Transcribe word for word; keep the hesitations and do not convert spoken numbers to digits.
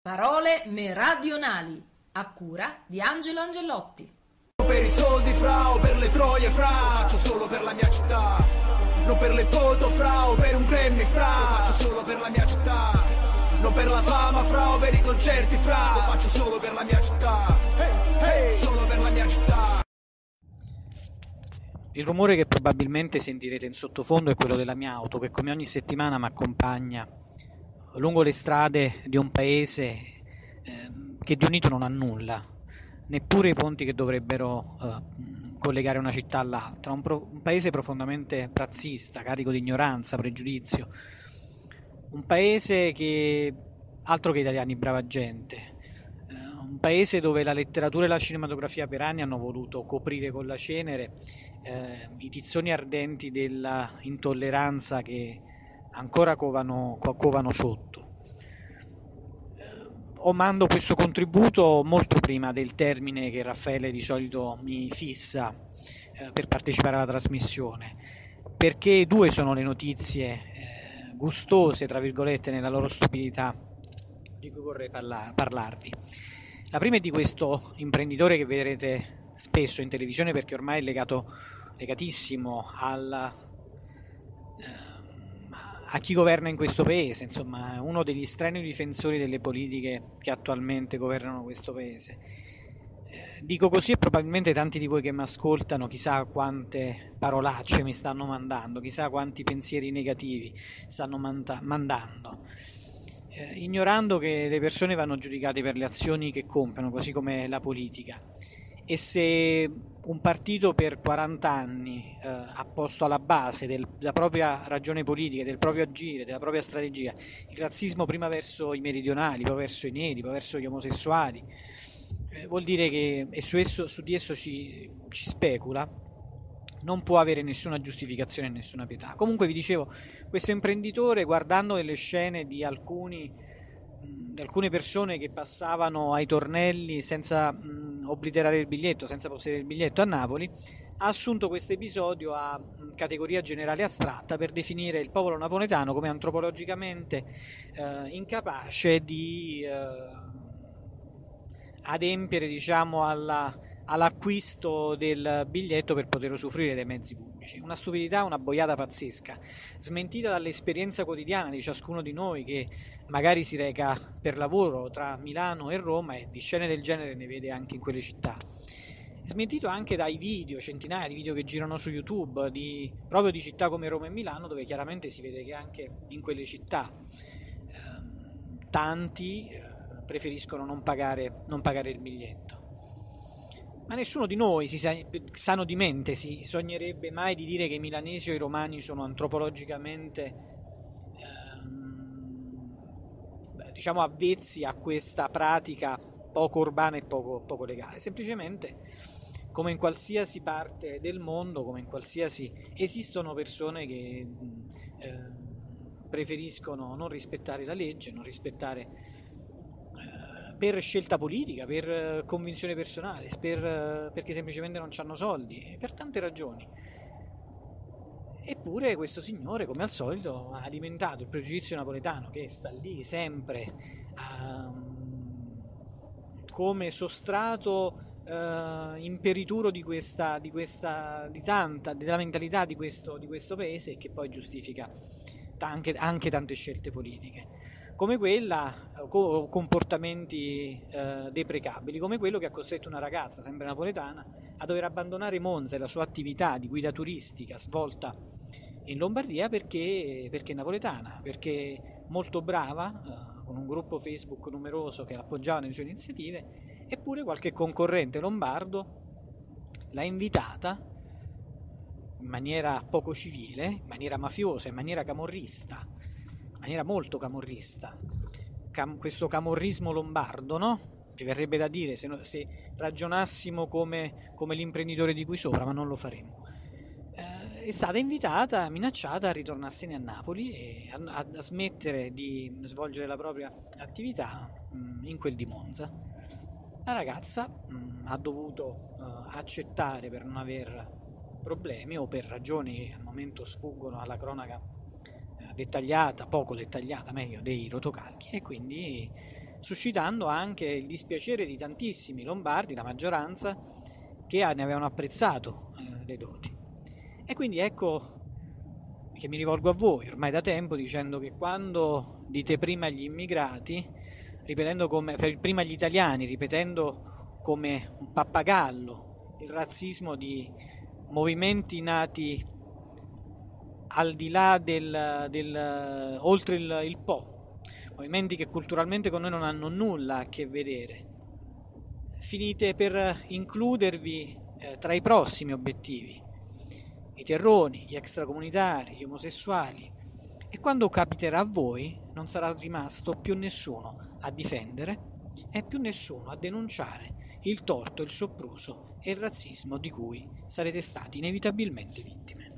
Parole meridionali, a cura di Angelo Angelotti. Per i soldi fra o per le troie fra, faccio solo per la mia città. Non per le foto fra o per un Grammy fra, faccio solo per la mia città. Non per la fama fra o per i concerti fra, lo faccio solo per la mia città. Hey, hey, solo per la mia città. Il rumore che probabilmente sentirete in sottofondo è quello della mia auto, che come ogni settimana mi accompagna lungo le strade di un paese eh, che di unito non ha nulla, neppure i ponti che dovrebbero eh, collegare una città all'altra. Un, pro- un paese profondamente razzista, carico di ignoranza, pregiudizio. Un paese che, altro che italiani, brava gente. Eh, un paese dove la letteratura e la cinematografia per anni hanno voluto coprire con la cenere eh, i tizzoni ardenti della intolleranza che ancora covano, co- covano sotto. Eh, o mando questo contributo molto prima del termine che Raffaele di solito mi fissa eh, per partecipare alla trasmissione, perché due sono le notizie eh, gustose, tra virgolette, nella loro stupidità, di cui vorrei parla- parlarvi. La prima è di questo imprenditore che vedrete spesso in televisione, perché ormai è legato, legatissimo alla, eh, a chi governa in questo paese, insomma, uno degli strenui difensori delle politiche che attualmente governano questo paese. Eh, dico così e probabilmente tanti di voi che mi ascoltano chissà quante parolacce mi stanno mandando, chissà quanti pensieri negativi stanno manda- mandando. Eh, ignorando che le persone vanno giudicate per le azioni che compiono, così come la politica. E se un partito per quaranta anni eh, ha posto alla base del, della propria ragione politica, del proprio agire, della propria strategia, il razzismo prima verso i meridionali, poi verso i neri, poi verso gli omosessuali, eh, vuol dire che e su, esso, su di esso ci, ci specula, non può avere nessuna giustificazione e nessuna pietà. Comunque vi dicevo, questo imprenditore, guardando delle scene di alcuni di alcune persone che passavano ai tornelli senza mh, obliterare il biglietto, senza possedere il biglietto a Napoli, ha assunto questo episodio a mh, categoria generale astratta per definire il popolo napoletano come antropologicamente eh, incapace di eh, adempiere, diciamo, alla, all'acquisto del biglietto per poter usufruire dei mezzi pubblici. Una stupidità, una boiata pazzesca, smentita dall'esperienza quotidiana di ciascuno di noi che magari si reca per lavoro tra Milano e Roma e di scene del genere ne vede anche in quelle città. Smentito anche dai video, centinaia di video che girano su YouTube, di, proprio di città come Roma e Milano, dove chiaramente si vede che anche in quelle città eh, tanti eh, preferiscono non pagare, non pagare il biglietto. Ma nessuno di noi, si sa, sano di mente, si sognerebbe mai di dire che i milanesi o i romani sono antropologicamente diciamo avvezzi a questa pratica poco urbana e poco, poco legale. Semplicemente, come in qualsiasi parte del mondo, come in qualsiasi, esistono persone che eh, preferiscono non rispettare la legge, non rispettare eh, per scelta politica, per convinzione personale, per, perché semplicemente non hanno soldi, per tante ragioni. Eppure questo signore, come al solito, ha alimentato il pregiudizio napoletano che sta lì sempre um, come sostrato uh, imperituro di questa, di questa, di tanta, della mentalità di questo, di questo paese, e che poi giustifica anche, anche tante scelte politiche, come quella, co- comportamenti uh, deprecabili, come quello che ha costretto una ragazza, sempre napoletana, a dover abbandonare Monza e la sua attività di guida turistica svolta in Lombardia perché, perché è napoletana, perché molto brava, eh, con un gruppo Facebook numeroso che l'appoggiava nelle sue iniziative, eppure qualche concorrente lombardo l'ha invitata in maniera poco civile, in maniera mafiosa, in maniera camorrista, in maniera molto camorrista, Cam- questo camorrismo lombardo, no? Ci verrebbe da dire se, no, se ragionassimo come, come l'imprenditore di qui sopra, ma non lo faremo. Eh, è stata invitata, minacciata a ritornarsene a Napoli e a, a, a smettere di svolgere la propria attività mh, in quel di Monza. La ragazza mh, ha dovuto uh, accettare, per non aver problemi o per ragioni che al momento sfuggono alla cronaca uh, dettagliata, poco dettagliata, meglio, dei rotocalchi, e quindi suscitando anche il dispiacere di tantissimi lombardi, la maggioranza, che ne avevano apprezzato eh, le doti. E quindi ecco che mi rivolgo a voi ormai da tempo dicendo che quando dite prima agli immigrati, ripetendo come per prima agli italiani, ripetendo come un pappagallo il razzismo di movimenti nati al di là del, del oltre il, il Po, movimenti che culturalmente con noi non hanno nulla a che vedere, finite per includervi eh, tra i prossimi obiettivi, i terroni, gli extracomunitari, gli omosessuali, e quando capiterà a voi non sarà rimasto più nessuno a difendere e più nessuno a denunciare il torto, il sopruso e il razzismo di cui sarete stati inevitabilmente vittime.